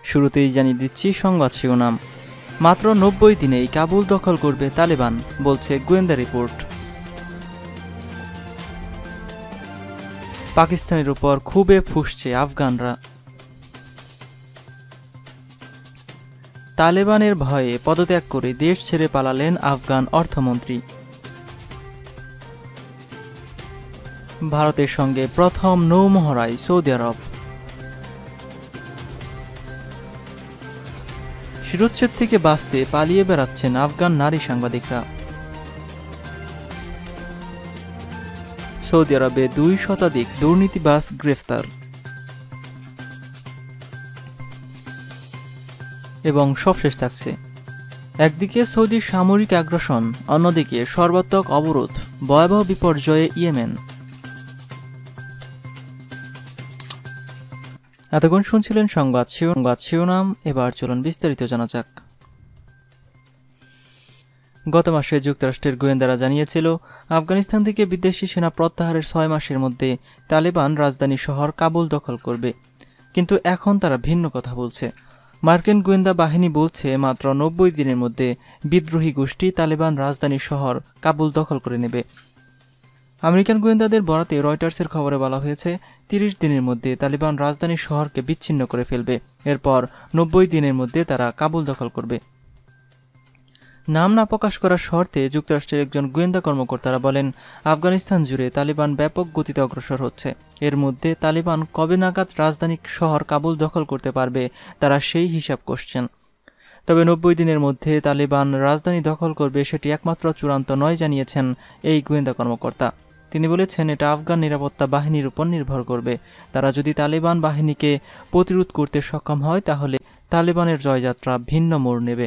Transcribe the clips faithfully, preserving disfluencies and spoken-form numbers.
শুরুতেই জানিয়ে দিচ্ছি সংবাদ শিরোনাম। মাত্র নব্বই দিনেই কাবুল দখল করবে তালেবান, বলছে গোয়েন্দা রিপোর্ট। পাকিস্তানের উপর খুবই ফুঁসছে আফগানরা। তালেবানের ভয়ে পদত্যাগ করে দেশ ছেড়ে পালালেন আফগান অর্থমন্ত্রী। ভারতের সঙ্গে প্রথম নৌমহড়ায় সৌদি আরব। শিরোচ্ছেদ থেকে বাঁচতে পালিয়ে বেড়াচ্ছেন আফগান নারী সাংবাদিকরা। সৌদি আরবে দুই শতাধিক দুর্নীতিবাজ গ্রেফতার। এবং সবশেষ থাকছে, একদিকে সৌদি সামরিক আগ্রাসন, অন্যদিকে সর্বাত্মক অবরোধ, ভয়াবহ বিপর্যয়ে ইয়েমেন। এতক্ষণ শুনছিলেন সংবাদ সংবাদ শিরোনাম। এবার চলুন বিস্তারিত জানা যাক। গত মাসে যুক্তরাষ্ট্রের গোয়েন্দারা জানিয়েছিল, আফগানিস্তান থেকে বিদেশি সেনা প্রত্যাহারের ছয় মাসের মধ্যে তালেবান রাজধানী শহর কাবুল দখল করবে। কিন্তু এখন তারা ভিন্ন কথা বলছে। মার্কিন গোয়েন্দা বাহিনী বলছে, মাত্র নব্বই দিনের মধ্যে বিদ্রোহী গোষ্ঠী তালেবান রাজধানী শহর কাবুল দখল করে নেবে। আমেরিকান গোয়েন্দাদের বরাতে রয়টার্সের খবরে বলা হয়েছে, তিরিশ দিনের মধ্যে তালেবান রাজধানী শহরকে বিচ্ছিন্ন করে ফেলবে। এরপর নব্বই দিনের মধ্যে তারা কাবুল দখল করবে। নাম না প্রকাশ করার শর্তে যুক্তরাষ্ট্রের একজন গোয়েন্দা কর্মকর্তারা বলেন, আফগানিস্তান জুড়ে তালেবান ব্যাপক গতিতে অগ্রসর হচ্ছে। এর মধ্যে তালেবান কবে নাগাদ রাজধানী শহর কাবুল দখল করতে পারবে তারা সেই হিসাব করছেন। তবে নব্বই দিনের মধ্যে তালেবান রাজধানী দখল করবে সেটি একমাত্র চূড়ান্ত নয় জানিয়েছেন এই গোয়েন্দা কর্মকর্তা। তিনি বলেছেন, এটা আফগান নিরাপত্তা বাহিনীর উপর নির্ভর করবে। তারা যদি তালেবান বাহিনীকে প্রতিরোধ করতে সক্ষম হয় তাহলে তালেবানের জয়যাত্রা ভিন্ন মোড় নেবে।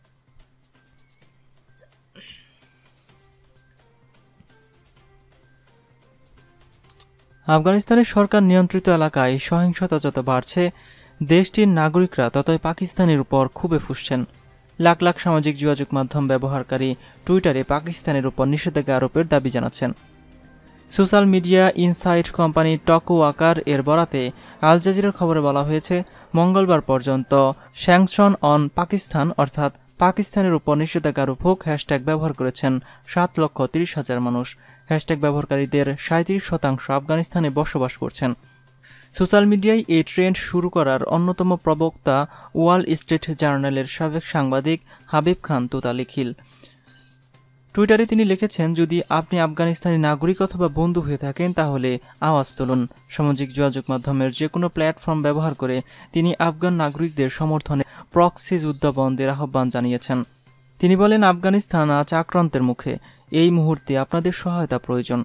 আফগানিস্তানের সরকার নিয়ন্ত্রিত এলাকায় সহিংসতা যত বাড়ছে, দেশটির নাগরিকরা ততই পাকিস্তানের উপর খুবই ফুঁসছেন। লাখ লাখ সামাজিক যোগাযোগ মাধ্যম ব্যবহারকারী টুইটারে পাকিস্তানের উপর নিষেধাজ্ঞা আরোপের দাবি জানাচ্ছেন। Social media insight company Talkwalker এর বরাতে আল জাজিরার খবরে বলা হয়েছে, মঙ্গলবার পর্যন্ত স্যাংশন অন পাকিস্তান অর্থাৎ পাকিস্তানের উপর নিষেধাজ্ঞা আরোপ হোক হ্যাশট্যাগ ব্যবহার করেছেন সাত লক্ষ তিরিশ হাজার মানুষ। হ্যাশট্যাগ ব্যবহারকারীদের সাঁত্রিশ শতাংশ আফগানিস্তানে বসবাস করছেন। সোশ্যাল মিডিয়ায় এই ট্রেন্ড শুরু করার অন্যতম প্রবক্তা ওয়াল স্ট্রিট জার্নালের সাবেক সাংবাদিক হাবিব খান তুতালি খিল। টুইটারে তিনি লিখেছেন, যদি আপনি আফগানিস্তানি নাগরিক অথবা বন্ধু হয়ে থাকেন তাহলে আওয়াজ তুলুন। সামাজিক যোগাযোগ মাধ্যমের যে কোনো প্ল্যাটফর্ম ব্যবহার করে তিনি আফগান নাগরিকদের সমর্থনে প্রক্সি যুদ্ধ বন্ধের আহ্বান জানিয়েছেন। তিনি বলেন, আফগানিস্তান আজ আক্রান্তের মুখে। এই মুহূর্তে আপনাদের সহায়তা প্রয়োজন।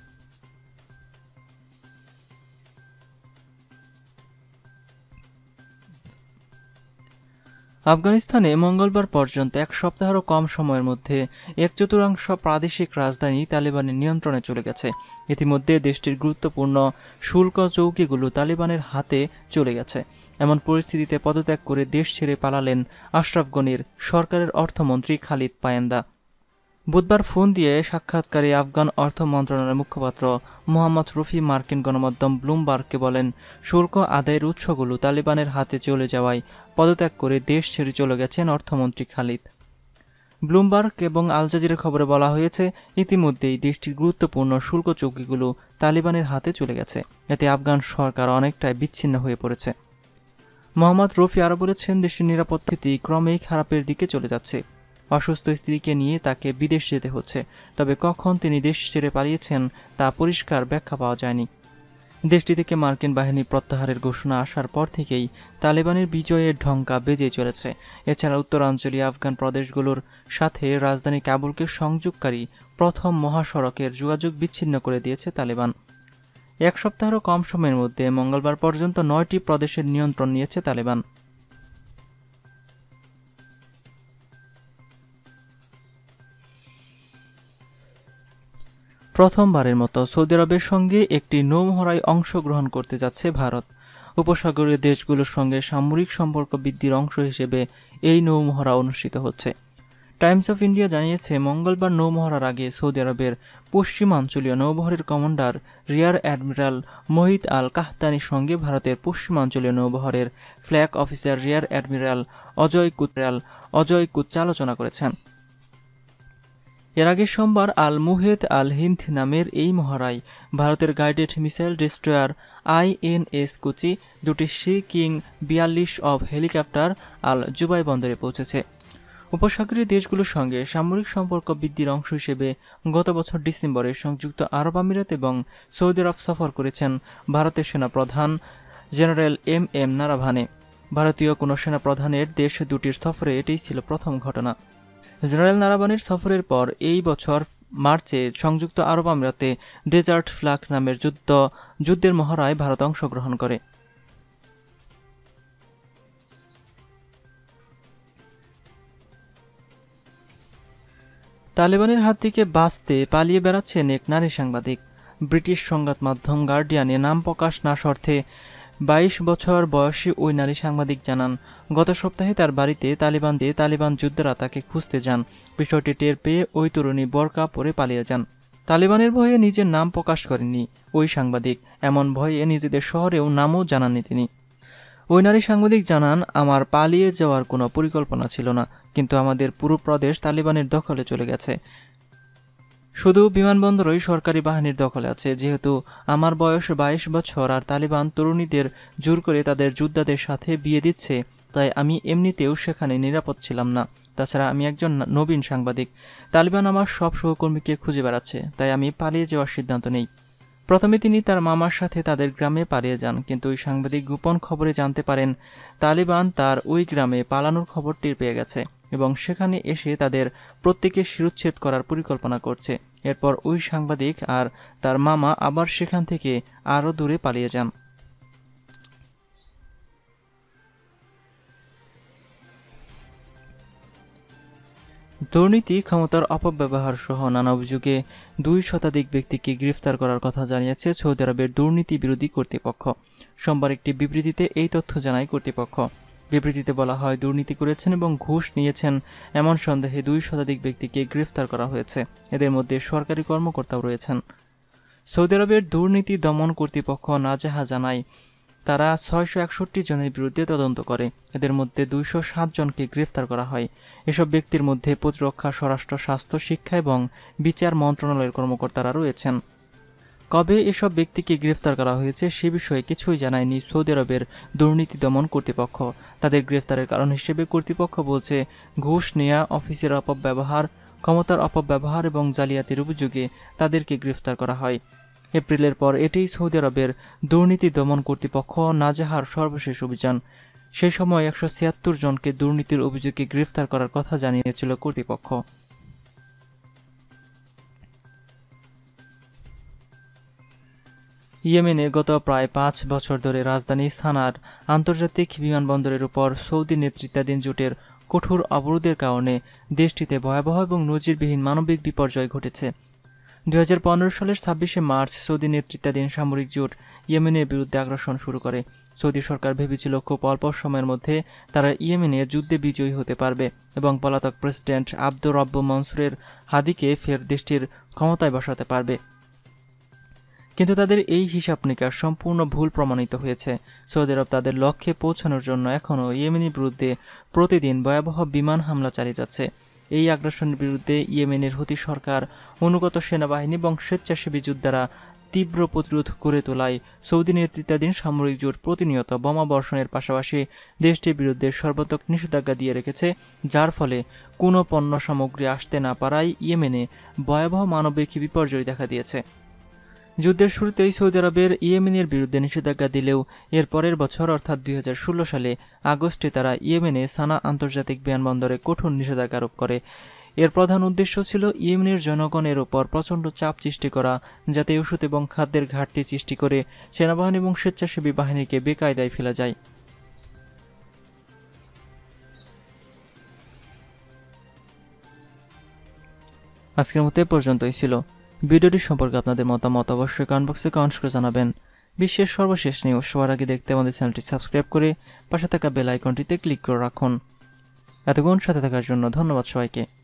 আফগানিস্তানে মঙ্গলবার পর্যন্ত এক সপ্তাহেরও কম সময়ের মধ্যে এক চতুর্থাংশ প্রাদেশিক রাজধানী তালেবানের নিয়ন্ত্রণে চলে গেছে। ইতিমধ্যে দেশটির গুরুত্বপূর্ণ শুল্ক চৌকিগুলো তালেবানের হাতে চলে গেছে। এমন পরিস্থিতিতে পদত্যাগ করে দেশ ছেড়ে পালালেন আশরাফ গনির সরকারের অর্থমন্ত্রী খালিদ পায়েন্দা। বুধবার ফোন দিয়ে সাক্ষাৎকারে আফগান অর্থ মন্ত্রণালয়ের মুখপাত্র মোহাম্মদ রফি মার্কিন গণমাধ্যম ব্লুমবার্গকে বলেন, শুল্ক আদায়ের উৎসগুলো তালেবানের হাতে চলে যাওয়ায় পদত্যাগ করে দেশ ছেড়ে চলে গেছেন অর্থমন্ত্রী খালিদ। ব্লুমবার্গ এবং আল জাজিরার খবরে বলা হয়েছে, ইতিমধ্যেই দেশটির গুরুত্বপূর্ণ শুল্ক চৌকিগুলো তালেবানের হাতে চলে গেছে। এতে আফগান সরকার অনেকটাই বিচ্ছিন্ন হয়ে পড়েছে। মোহাম্মদ রফি আরও বলেছেন, দেশের নিরাপত্তা ক্রমেই খারাপের দিকে চলে যাচ্ছে। অসুস্থ স্ত্রীকে নিয়ে তাকে বিদেশ যেতে হচ্ছে। তবে কখন তিনি দেশ ছেড়ে পালিয়েছেন তা পরিষ্কার ব্যাখ্যা পাওয়া যায়নি। দেশটি থেকে মার্কিন বাহিনী প্রত্যাহারের ঘোষণা আসার পর থেকেই তালেবানের বিজয়ের ঢঙ্কা বেজে চলেছে। এছাড়া উত্তরাঞ্চলীয় আফগান প্রদেশগুলোর সাথে রাজধানী কাবুলকে সংযোগকারী প্রথম মহাসড়কের যোগাযোগ বিচ্ছিন্ন করে দিয়েছে তালেবান। এক সপ্তাহেরও কম সময়ের মধ্যে মঙ্গলবার পর্যন্ত নয়টি প্রদেশের নিয়ন্ত্রণ নিয়েছে তালেবান। প্রথমবারের মতো সৌদি আরবের সঙ্গে একটি নৌমহড়ায় অংশগ্রহণ করতে যাচ্ছে ভারত। উপসাগরীয় দেশগুলোর সঙ্গে সামরিক সম্পর্ক বৃদ্ধির অংশ হিসেবে এই নৌমহড়া অনুষ্ঠিত হচ্ছে। টাইমস অফ ইন্ডিয়া জানিয়েছে, মঙ্গলবার নৌমহড়ার আগে সৌদি আরবের পশ্চিমাঞ্চলীয় নৌবহরের কমান্ডার রিয়ার অ্যাডমিরাল মোহিত আল কাহতানির সঙ্গে ভারতের পশ্চিমাঞ্চলীয় নৌবহরের flag officer rear admiral Ajay কুতরাল অজয় কুচ্চা আলোচনা করেছেন। এর আগে সোমবার আল মুহেদ আল হিন্দ নামের এই মহড়ায় ভারতের guided missile destroyer INS Kochi, দুটি সি কিং বিয়াল্লিশ অব হেলিকপ্টার আল জুবাই বন্দরে পৌঁছেছে। উপসাগরীয় দেশগুলোর সঙ্গে সামরিক সম্পর্ক বৃদ্ধির অংশ হিসেবে গত বছর ডিসেম্বরে সংযুক্ত আরব আমিরাত এবং সৌদি আরব সফর করেছেন ভারতের সেনাপ্রধান জেনারেল এম এম নারাভানে। ভারতীয় কোনো সেনাপ্রধানের দেশ দুটির সফরে এটাই ছিল প্রথম ঘটনা। জেনারেল নারাভানের সফরের পর এই বছর মার্চে সংযুক্ত আরব আমিরাতে ডেজার্ট ফ্ল্যাগ নামের যুদ্ধ যুদ্ধের মহড়ায় ভারত অংশগ্রহণ করে। তালেবানের হাত থেকে বাঁচতে পালিয়ে বেড়াচ্ছেন এক নারী সাংবাদিক। ব্রিটিশ সংবাদ মাধ্যম গার্ডিয়ানে নাম প্রকাশ না শর্তে বাইশ বছর বয়সী ওই নারী সাংবাদিক জানান, গত সপ্তাহে তার বাড়িতে তালিবান দিয়ে তালিবান যোদ্ধারা তাকে খুঁজতে যান। বিষয়টি টের পেয়ে ওই তরুণী বোরকা পরে পালিয়ে যান। তালিবানের ভয়ে নিজের নাম প্রকাশ করেননি ওই সাংবাদিক, এমন ভয়ে নিজেদের শহরেও নামও জানাননি তিনি। ওই নারী সাংবাদিক জানান, আমার পালিয়ে যাওয়ার কোনো পরিকল্পনা ছিল না, কিন্তু আমাদের পুরো প্রদেশ তালিবানের দখলে চলে গেছে। শুধু বিমানবন্দরই সরকারি বাহিনীর দখলে আছে। যেহেতু আমার বয়স বাইশ বছর আর তালিবান তরুণীদের জোর করে তাদের যোদ্ধাদের সাথে বিয়ে দিচ্ছে, তাই আমি এমনিতেও সেখানে নিরাপদ ছিলাম না। তাছাড়া আমি একজন নবীন সাংবাদিক। তালিবান আমার সব সহকর্মীকে খুঁজে বেড়াচ্ছে, তাই আমি পালিয়ে যাওয়ার সিদ্ধান্ত নেই। প্রথমে তিনি তার মামার সাথে তাদের গ্রামে পালিয়ে যান, কিন্তু ওই সাংবাদিক গোপন খবরে জানতে পারেন তালিবান তার ওই গ্রামে পালানোর খবর টের পেয়ে গেছে এবং সেখানে এসে তাদের প্রত্যেকে শিরোচ্ছেদ করার পরিকল্পনা করছে। এরপর ওই সাংবাদিক আর তার মামা আবার সেখান থেকে আরও দূরে পালিয়ে যান। দুর্নীতি, ক্ষমতার অপব্যবহার সহ নানা অভিযোগে দুই শতাধিক ব্যক্তিকে গ্রেফতার করার কথা জানিয়েছে সৌদি আরবের দুর্নীতি বিরোধী কর্তৃপক্ষ। সোমবার একটি বিবৃতিতে এই তথ্য জানায় কর্তৃপক্ষ। বিবৃতিতে বলা হয়, দুর্নীতি করেছেন এবং ঘুষ নিয়েছেন এমন সন্দেহে দুই শতাধিক ব্যক্তিকে গ্রেফতার করা হয়েছে। এদের মধ্যে সরকারি কর্মকর্তাও রয়েছেন। সৌদি আরবের দুর্নীতি দমন কর্তৃপক্ষ নাজেহা জানায়, তারা ছয়শো একষট্টি জনের বিরুদ্ধে তদন্ত করে। এদের মধ্যে দুইশো সাত জনকে গ্রেফতার করা হয়। এসব ব্যক্তির মধ্যে প্রতিরক্ষা, স্বরাষ্ট্র, স্বাস্থ্য, শিক্ষা এবং বিচার মন্ত্রণালয়ের কর্মকর্তারা রয়েছেন। কবে এসব ব্যক্তিকে গ্রেফতার করা হয়েছে সে বিষয়ে কিছুই জানায়নি সৌদি আরবের দুর্নীতি দমন কর্তৃপক্ষ। তাদের গ্রেফতারের কারণ হিসেবে কর্তৃপক্ষ বলছে, ঘুষ নেয়া, অফিসের অপব্যবহার, ক্ষমতার অপব্যবহার এবং জালিয়াতির অভিযোগে তাদেরকে গ্রেফতার করা হয়। এপ্রিলের পর এটিই সৌদি আরবের দুর্নীতি দমন কর্তৃপক্ষ নাজেহার সর্বশেষ অভিযান। সেই সময় একশো ছিয়াত্তর জনকে দুর্নীতির অভিযোগে গ্রেফতার করার কথা জানিয়েছিল কর্তৃপক্ষ। ইয়েমেনে গত প্রায় পাঁচ বছর ধরে রাজধানী সানার আন্তর্জাতিক বিমানবন্দরের উপর সৌদি নেতৃত্বাধীন জোটের কঠোর অবরোধের কারণে দেশটিতে ভয়াবহ এবং নজিরবিহীন মানবিক বিপর্যয় ঘটেছে। দুই হাজার পনেরো সালের ছাব্বিশে মার্চ সৌদি নেতৃত্বাধীন সামরিক জোট ইয়েমেনের বিরুদ্ধে আগ্রাসন শুরু করে। সৌদি সরকার ভেবেছিল খুব অল্প সময়ের মধ্যে তারা ইয়েমেনে যুদ্ধে বিজয়ী হতে পারবে এবং পলাতক প্রেসিডেন্ট আব্দুর রব্বু মনসুরের হাদিকে ফের দেশটির ক্ষমতায় বসাতে পারবে। কিন্তু তাদের এই হিসাব নিকাশ সম্পূর্ণ ভুল প্রমাণিত হয়েছে। সৌদি আরব তাদের লক্ষ্যে পৌঁছানোর জন্য এখনও ইয়েমেনের বিরুদ্ধে প্রতিদিন ভয়াবহ বিমান হামলা চালিয়ে যাচ্ছে। এই আগ্রাসনের বিরুদ্ধে ইয়েমেনের হুতি সরকার, অনুগত সেনাবাহিনী এবং স্বেচ্ছাসেবী যোদ্ধারা তীব্র প্রতিরোধ গড়ে তোলায় সৌদি নেতৃত্বাধীন সামরিক জোট প্রতিনিয়ত বোমা বর্ষণের পাশাপাশি দেশটির বিরুদ্ধে সর্বাত্মক নিষেধাজ্ঞা দিয়ে রেখেছে, যার ফলে কোনো পণ্য সামগ্রী আসতে না পারায় ইয়েমেনে ভয়াবহ মানবিক বিপর্যয় দেখা দিয়েছে। যুদ্ধের শুরুতেই সৌদি আরবের ইয়েমেনের বিরুদ্ধে নিষেধাজ্ঞা দিলেও এর পরের বছর অর্থাৎ দুই হাজার ষোলো সালে আগস্টে তারা ইয়েমেনে সানা আন্তর্জাতিক বিমানবন্দরে কঠোর নিষেধাজ্ঞা আরোপ করে। এর প্রধান উদ্দেশ্য ছিল ইয়েমেনের জনগণের ওপর প্রচণ্ড চাপ সৃষ্টি করা, যাতে ওষুধ এবং খাদ্যের ঘাটতি সৃষ্টি করে সেনাবাহিনী এবং স্বেচ্ছাসেবী বাহিনীকে বেকায়দায় ফেলা যায়। আজকের মতো এ পর্যন্তই ছিল। ভিডিওটি সম্পর্কে আপনাদের মতামত অবশ্যই কমেন্ট বক্সে কমেন্ট করে জানাবেন। বিশ্বের সর্বশেষ নিউজ সবার আগে দেখতে আমাদের চ্যানেলটি সাবস্ক্রাইব করে পাশে থাকা বেল আইকনটিতে ক্লিক করে রাখুন। এতক্ষণ সাথে থাকার জন্য ধন্যবাদ সবাইকে।